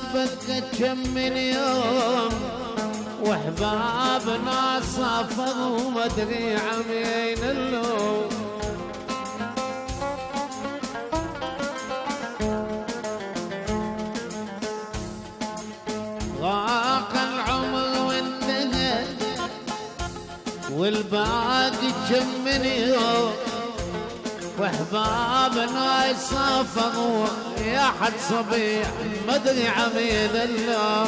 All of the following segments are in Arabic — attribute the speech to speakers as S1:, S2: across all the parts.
S1: بكت كم من يوم واحبابنا صافوا وما ادري عمين اللوم. ضاق العمر وانتهى والباقي كم من يوم واحبابنا يصافقوا يا حد صبيح ما ادري عميد الله.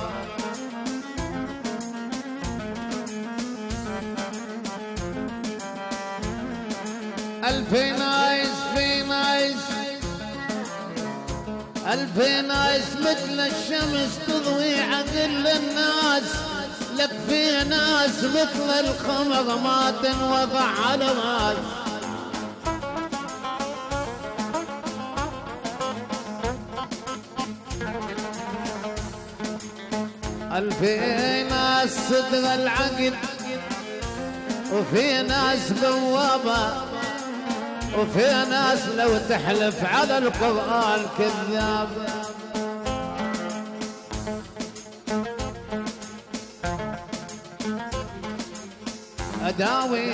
S1: ألفي نايس في نايس ألفي نايس مثل الشمس تضوي عقل الناس، لك في ناس مثل القمر ما تنوضع على راس. ألفي ناس صدر العقل وفي ناس بوابة وفي ناس لو تحلف على القرآن كذاب. أداوي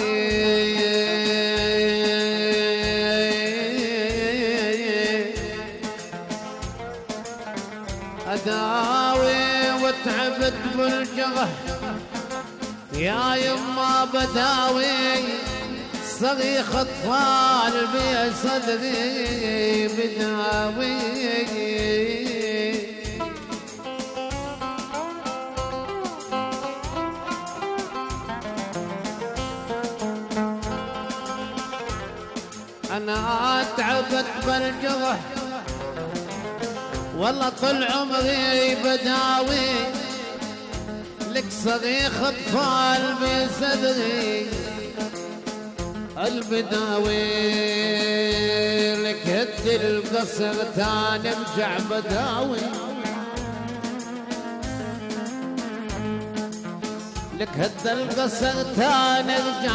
S1: أداوي وتعبت بالجرح يا يما بداوي، صريخ اطفال بصدري بداوي. انا تعبت بالجرح والله طول عمري بداوي، لك صريخ اطفال بصدري البداوي، لك هد القصر تاني ارجع بداوي، لك هد القصر تاني ارجع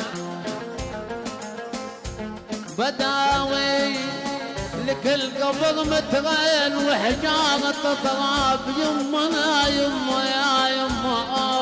S1: بداوي، لك القبر مترين وحجارة تراب يمنا يما يا يما.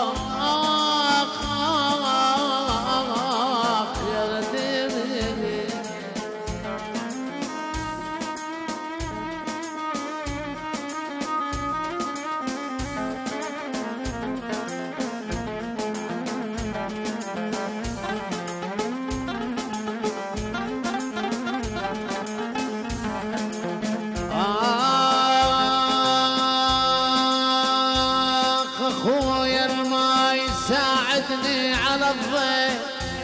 S1: اخويا الما يساعدني على الضيف،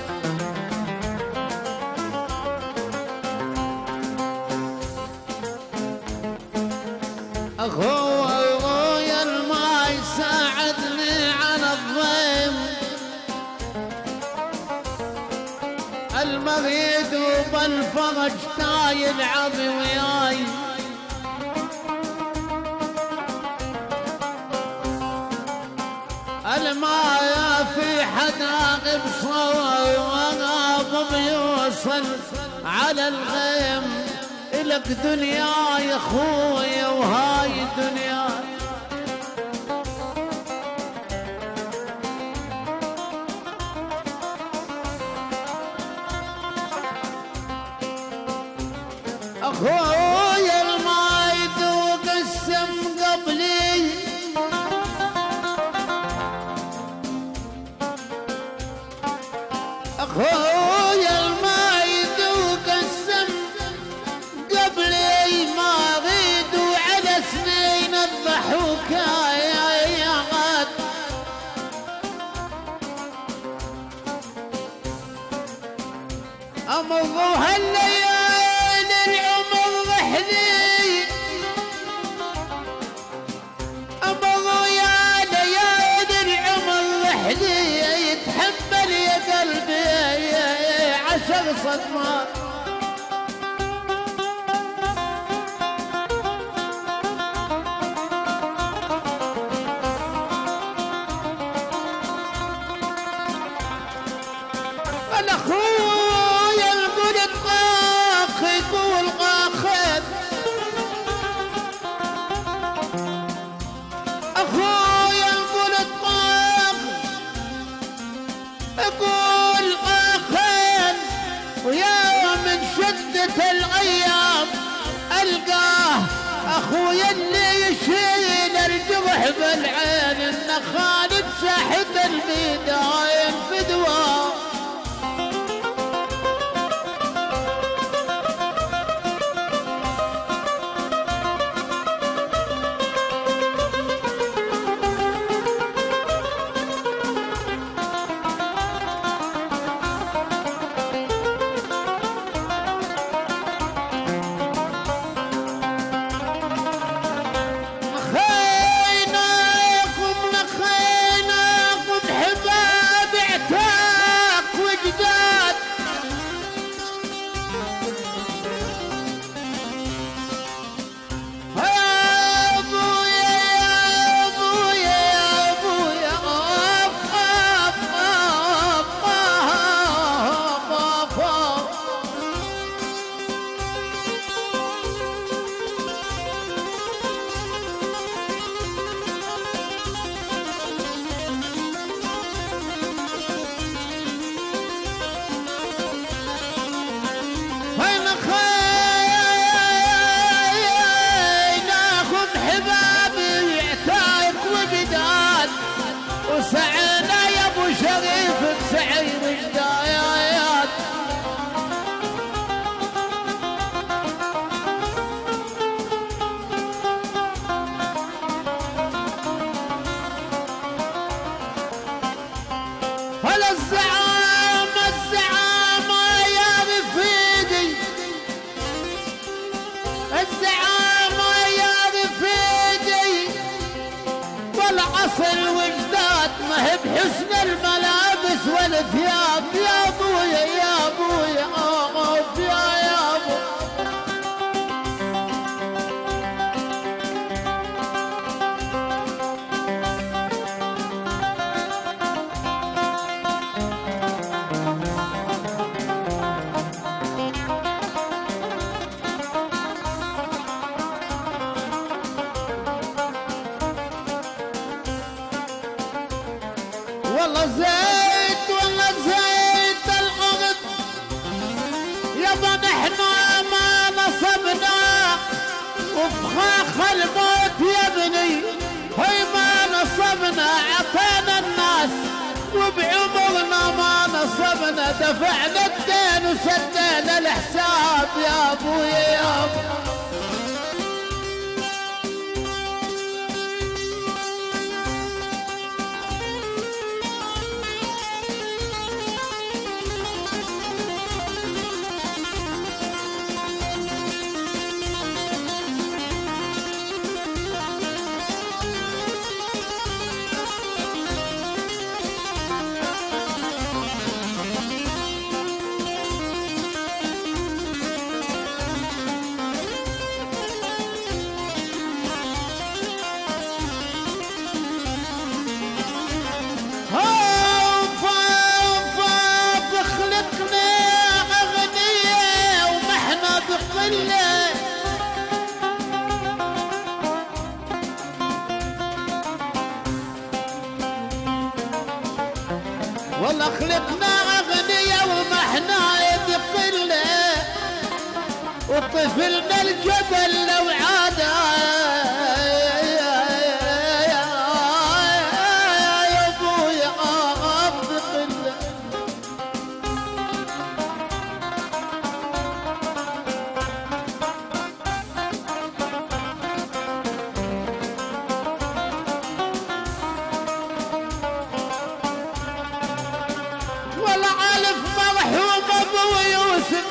S1: اخويا الما يساعدني على الضيف، المريض وبالفرج تايل عظي وياي، المايا في حداقب صور وغاب بيوصل على الغيم، إلك دنيا يا خويا وهاي دنيا. أخويا الماي ذوق السم قبلي، أخويا الماي ذوق السم قبلي، ما أريد اخويا اللي يشيل الجرح بالعين النخال بساحة الميدان فدوى. وسعينا يا ابو شريف بسعي وجدايات. هلا الزعامة الزعامة يا رفيقي، الزعامة يا رفيقي، والعصر وجدات ما هي بحسن الملابس والثياب. يا ابويا يا ابويا اوف يا ابو. والله زيت والله زيت الأرض يابا نحنا ما نصبنا وفخاخ الموت يا ابني. هي ما نصبنا عطينا الناس وبعمرنا ما نصبنا، دفعنا الدين وسدينا الحساب يا ابويا يا ابو. والله خلقنا أغنياء وما احنا يد قلة، وطفلنا الجبل لو عاد يا ابويا بقلة. والعالف مرحوم ابو يوسف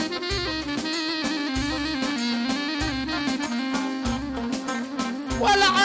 S1: والعالف